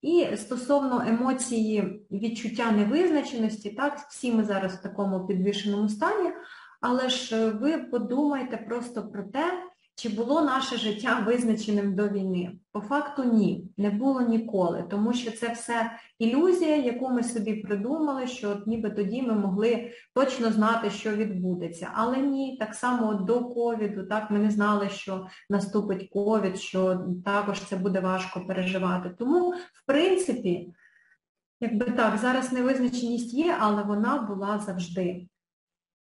І стосовно емоції відчуття невизначеності, так, всі ми зараз в такому підвішеному стані, але ж ви подумайте просто про те, чи було наше життя визначеним до війни. По факту ні, не було ніколи, тому що це все ілюзія, яку ми собі придумали, що от ніби тоді ми могли точно знати, що відбудеться. Але ні, так само до ковіду, так, ми не знали, що наступить ковід, що також це буде важко переживати. Тому, в принципі, якби так, зараз невизначеність є, але вона була завжди.